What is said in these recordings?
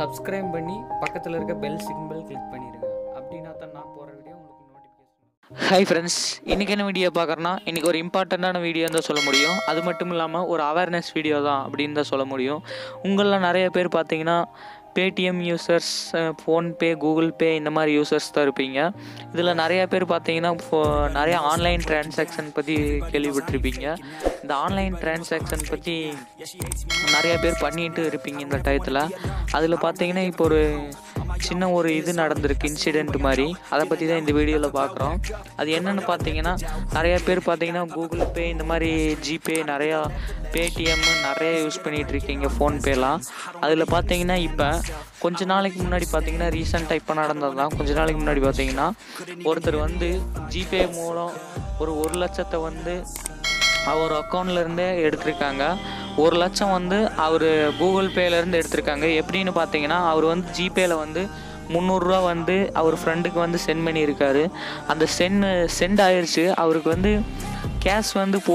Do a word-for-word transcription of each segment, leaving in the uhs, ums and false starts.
Subscribe பண்ணி பக்கத்தில் இருக்க பெல் சிம்பிள் கிளிக் பண்ணிடுங்க. அப்படின்னா தான் நான் போகிற வீடியோ உங்களுக்கு நோட்டிஃபிகேஷன். ஹாய் ஃப்ரெண்ட்ஸ், இன்றைக்கி என்ன வீடியோ பார்க்குறேன்னா இன்றைக்கி ஒரு இம்பார்ட்டண்ட்டான வீடியோன்னு தான் சொல்ல முடியும். அது மட்டும் இல்லாமல் ஒரு அவேர்னஸ் வீடியோ தான் அப்படின்னு தான் சொல்ல முடியும். உங்களில் நிறைய பேர் பார்த்தீங்கன்னா Paytm users, PhonePe, Google Pay இந்த மாதிரி யூசர்ஸ் தான் இருப்பீங்க. இதில் நிறையா பேர் பார்த்தீங்கன்னா ஃபோ நிறையா ஆன்லைன் டிரான்சாக்ஷன் பற்றி கேள்விப்பட்டிருப்பீங்க. இந்த ஆன்லைன் டிரான்சாக்ஷன் பற்றி நிறையா பேர் பண்ணிட்டு இருப்பீங்க இந்த டயத்தில். அதில் பார்த்தீங்கன்னா இப்போ ஒரு சின்ன ஒரு இது நடந்திருக்கு, இன்சிடெண்ட் மாதிரி. அதை பற்றி தான் இந்த வீடியோவில் பார்க்குறோம். அது என்னென்னு பார்த்தீங்கன்னா, நிறையா பேர் பார்த்தீங்கன்னா கூகுள் பே, இந்த மாதிரி ஜிபே, நிறையா பேடிஎம் நிறைய யூஸ் பண்ணிகிட்டு இருக்கீங்க, ஃபோன்பேலாம். அதில் பார்த்தீங்கன்னா இப்போ கொஞ்ச நாளைக்கு முன்னாடி பார்த்தீங்கன்னா ரீசெண்டாக இப்போ நடந்தது தான். கொஞ்ச நாளைக்கு முன்னாடி பார்த்தீங்கன்னா ஒருத்தர் வந்து ஜிபே மூலம் ஒரு ஒரு லட்சத்தை வந்து அவர் அக்கௌண்ட்லேருந்தே எடுத்திருக்காங்க. ஒரு லட்சம் வந்து அவர் கூகுள் பேலேருந்து எடுத்திருக்காங்க. எப்படின்னு பார்த்தீங்கன்னா, அவர் வந்து ஜிபேயில் வந்து முந்நூறுரூவா வந்து அவர் ஃப்ரெண்டுக்கு வந்து சென்ட் பண்ணியிருக்காரு. அந்த சென்ட் சென்ட் ஆயிடுச்சு. அவருக்கு வந்து கேஷ் வந்து போ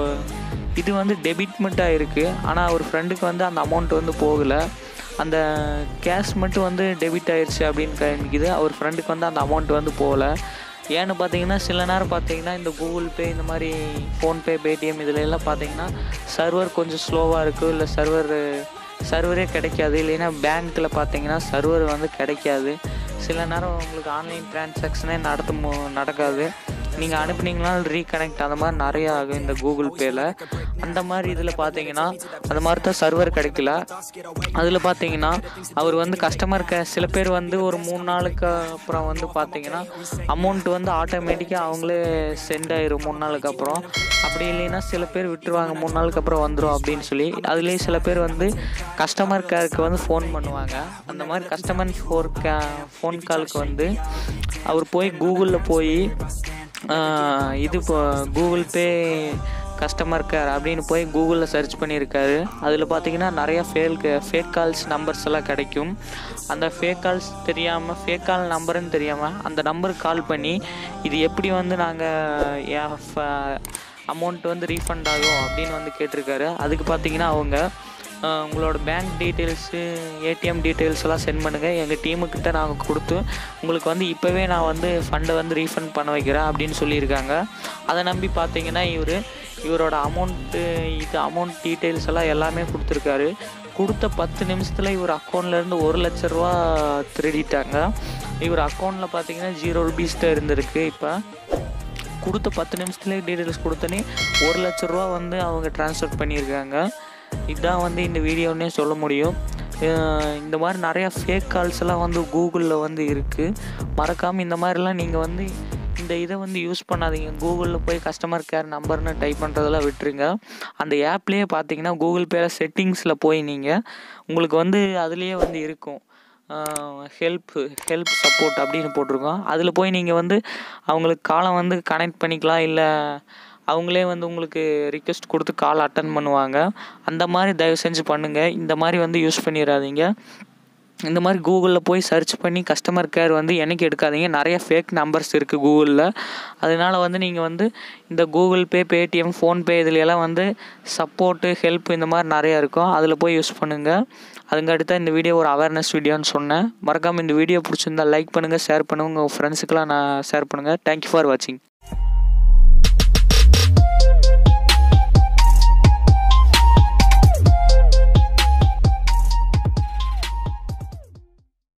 இது வந்து டெபிட் மட்டும் ஆகிருக்கு. ஆனால் அவர் ஃப்ரெண்டுக்கு வந்து அந்த அமௌண்ட் வந்து போகலை. அந்த கேஷ் மட்டும் வந்து டெபிட் ஆயிடுச்சு அப்படின்னு காமிக்குது. அவர் ஃப்ரெண்டுக்கு வந்து அந்த அமௌண்ட் வந்து போகலை. ஏன்னு பார்த்தீங்கன்னா, சில நேரம் பார்த்தீங்கன்னா இந்த கூகுள் பே, இந்த மாதிரி ஃபோன்பே, பேடிஎம் இதில் எல்லாம் பார்த்தீங்கன்னா சர்வர் கொஞ்சம் ஸ்லோவாக இருக்குது, இல்லை சர்வர் சர்வரே கிடைக்காது. இல்லைன்னா பேங்க்கில் பார்த்தீங்கன்னா சர்வர் வந்து கிடைக்காது. சில நேரம் உங்களுக்கு ஆன்லைன் டிரான்சாக்ஷனே நடத்த நடக்காது. நீங்கள் அனுப்புனீங்கனாலும் ரீகனெக்ட் அந்த மாதிரி நிறையா ஆகும் இந்த கூகுள் பேயில். அந்த மாதிரி இதில் பார்த்தீங்கன்னா அந்த மாதிரி தான் சர்வர் கிடைக்கல. அதில் பார்த்தீங்கன்னா அவர் வந்து கஸ்டமர் கே சில பேர் வந்து ஒரு மூணு நாளுக்கு அப்புறம் வந்து பார்த்தீங்கன்னா அமௌண்ட் வந்து ஆட்டோமேட்டிக்காக அவங்களே சென்ட் ஆயிரும் மூணு நாளுக்கு அப்புறம். அப்படி இல்லைன்னா சில பேர் விட்டுருவாங்க, மூணு நாளுக்கு அப்புறம் வந்துடும் அப்படின்னு சொல்லி. அதுலேயே சில பேர் வந்து கஸ்டமர் கேருக்கு வந்து ஃபோன் பண்ணுவாங்க. அந்த மாதிரி கஸ்டமர் ஃபோர் கே ஃபோன் காலுக்கு வந்து அவர் போய் கூகுளில் போய் இது இப்போ கூகுள் பே கஸ்டமர் கேர் அப்படின்னு போய் கூகுளில் சர்ச் பண்ணியிருக்காரு. அதில் பார்த்தீங்கன்னா நிறையா ஃபேக் ஃபேக் கால்ஸ் நம்பர்ஸ் எல்லாம் கிடைக்கும். அந்த ஃபேக் கால்ஸ் தெரியாமல், ஃபேக் கால் நம்பருன்னு தெரியாமல் அந்த நம்பருக்கு கால் பண்ணி இது எப்படி வந்து நாங்கள் அமௌண்ட் வந்து ரீஃபண்ட் ஆகும் அப்படின்னு வந்து கேட்டிருக்காரு. அதுக்கு பார்த்தீங்கன்னா அவங்க உங்களோட பேங்க் டீட்டெயில்ஸு, ஏடிஎம் டீட்டெயில்ஸ் எல்லாம் சென்ட் பண்ணுங்கள், எங்கள் டீமுக்கிட்ட நாங்கள் கொடுத்து உங்களுக்கு வந்து இப்போவே நான் வந்து ஃபண்டை வந்து ரீஃபண்ட் பண்ண வைக்கிறேன் அப்படின்னு சொல்லியிருக்காங்க. அதை நம்பி பார்த்தீங்கன்னா இவர் இவரோட அமௌண்ட்டு இது அமௌண்ட் டீட்டெயில்ஸ் எல்லாம் எல்லாமே கொடுத்துருக்காரு. கொடுத்த பத்து நிமிஷத்தில் இவர் அக்கௌண்ட்லேருந்து ஒரு லட்ச ரூபா திருடிட்டாங்க. இவர் அக்கௌண்ட்டில் பார்த்தீங்கன்னா ஜீரோ ருபீஸ் தான் இருந்திருக்கு. இப்போ கொடுத்த பத்து நிமிஷத்துலேயே டீட்டெயில்ஸ் கொடுத்தோன்னே ஒரு லட்ச ரூபா வந்து அவங்க ட்ரான்ஸ்ஃபர் பண்ணியிருக்காங்க. இதுதான் வந்து இந்த வீடியோன்னே சொல்ல முடியும். இந்த மாதிரி நிறையா ஃபேக் கால்ஸ் எல்லாம் வந்து கூகுளில் வந்து இருக்குது. மறக்காமல் இந்த மாதிரிலாம் நீங்கள் வந்து இந்த இதை வந்து யூஸ் பண்ணாதீங்க. கூகுளில் போய் கஸ்டமர் கேர் நம்பர்னு டைப் பண்ணுறதெல்லாம் விட்டுருங்க. அந்த ஆப்லேயே பார்த்தீங்கன்னா கூகுள் பேயில் செட்டிங்ஸில் போய் நீங்கள் உங்களுக்கு வந்து அதுலேயே வந்து இருக்கும் ஹெல்ப் ஹெல்ப் சப்போர்ட் அப்படின்னு போட்டிருக்கோம். அதில் போய் நீங்கள் வந்து அவங்களுக்கு காலை வந்து கனெக்ட் பண்ணிக்கலாம், இல்லை அவங்களே வந்து உங்களுக்கு ரிக்வெஸ்ட் கொடுத்து கால் அட்டன் பண்ணுவாங்க. அந்த மாதிரி தயவு செஞ்சு பண்ணுங்கள். இந்த மாதிரி வந்து யூஸ் பண்ணிடாதீங்க. இந்த மாதிரி கூகுளில் போய் சர்ச் பண்ணி கஸ்டமர் கேர் வந்து என்னைக்கு எடுக்காதீங்க. நிறைய ஃபேக் நம்பர்ஸ் இருக்குது கூகுளில். அதனால் வந்து நீங்கள் வந்து இந்த கூகுள் பே, பேடிஎம், ஃபோன்பே இதுலையெல்லாம் வந்து சப்போர்ட்டு, ஹெல்ப் இந்த மாதிரி நிறையா இருக்கும். அதில் போய் யூஸ் பண்ணுங்கள். அதுங்க அடுத்த இந்த வீடியோ ஒரு அவேர்னஸ் வீடியோன்னு சொன்னேன். மறக்காமல் இந்த வீடியோ பிடிச்சிருந்தா லைக் பண்ணுங்கள், ஷேர் பண்ணுங்கள், உங்கள் ஃப்ரெண்ட்ஸுக்கெல்லாம் நான் ஷேர் பண்ணுங்கள். தேங்க்யூ ஃபார் வாட்சிங்.